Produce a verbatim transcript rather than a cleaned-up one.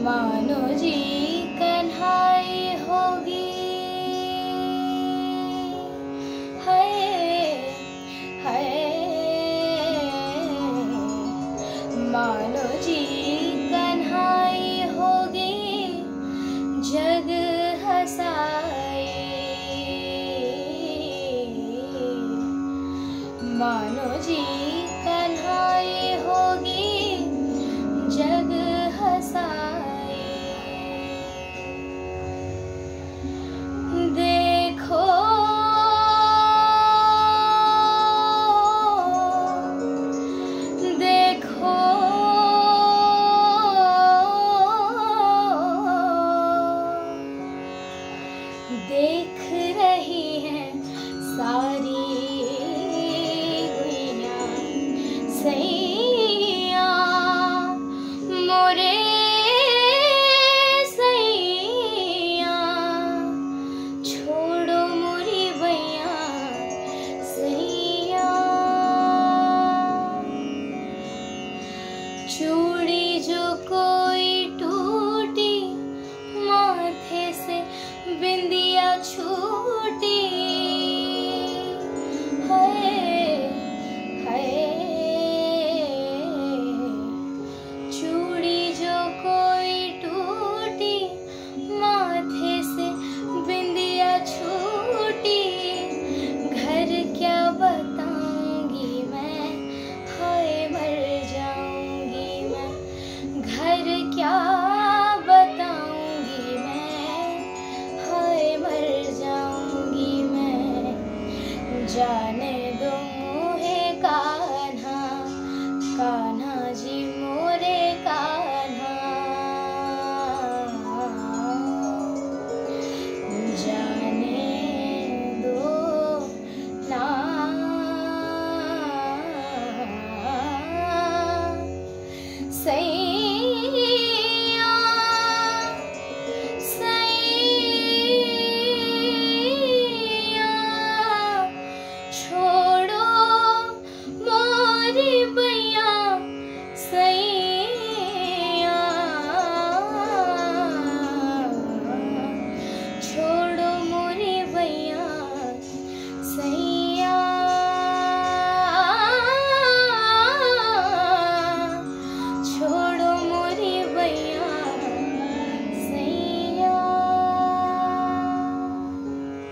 मानो जी कन्हाई होगी, हाय हाय मानो जी कन्हाई होगी, जग हसाए मानो जी कन्हाई होगी, जग हसाए। देखो देखो देख रही हैं सारी गुइयां सैया मोरे सैया, छोड़ो मोरी बैया सैया। चूड़ी जो कोई टूटी, माथे से बिंदिया छूटी, हाय हाय चूड़ी जो कोई टूटी, माथे से बिंदिया छूटी, घर क्या बताऊंगी मैं, हाय मर जाऊंगी मैं, घर क्या बताऊंगी मैं, हाय मर जाऊंगी मैं। जाने दो मोहे कान्हा, कान्हा जी मोरे कान्हा, जाने दो ना सैया सैया, छोड़ो